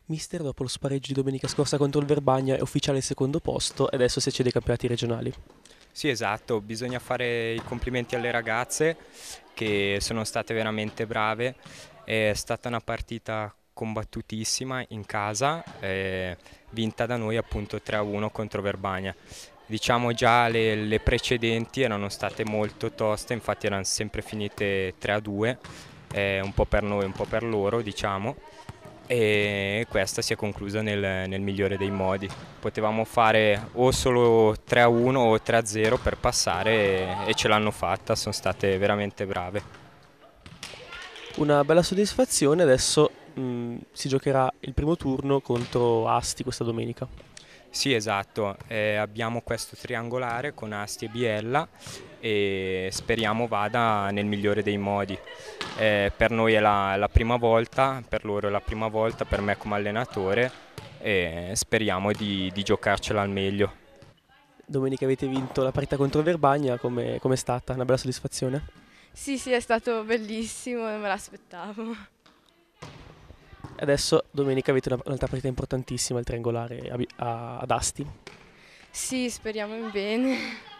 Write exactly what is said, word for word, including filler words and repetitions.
Mister, dopo lo spareggio di domenica scorsa contro il Verbagna è ufficiale il secondo posto e adesso si accede ai campionati regionali. Sì, esatto, bisogna fare i complimenti alle ragazze che sono state veramente brave. È stata una partita combattutissima in casa, eh, vinta da noi appunto tre a uno contro Verbania. Diciamo già le, le precedenti erano state molto toste, infatti erano sempre finite tre a due, eh, un po' per noi, un po' per loro, diciamo, e questa si è conclusa nel, nel migliore dei modi. Potevamo fare o solo tre a uno o tre a zero per passare e, e ce l'hanno fatta, sono state veramente brave. Una bella soddisfazione, adesso mh, si giocherà il primo turno contro Asti questa domenica. Sì, esatto, eh, abbiamo questo triangolare con Asti e Biella e speriamo vada nel migliore dei modi. Eh, per noi è la, la prima volta, per loro è la prima volta, per me come allenatore e speriamo di, di giocarcela al meglio. Domenica avete vinto la partita contro il Verbagna, come è stata? Una bella soddisfazione? Sì, sì, è stato bellissimo, non me l'aspettavo. Adesso domenica avete una- un'altra partita importantissima, il triangolare a Bi- a- ad Asti. Sì, speriamo in bene.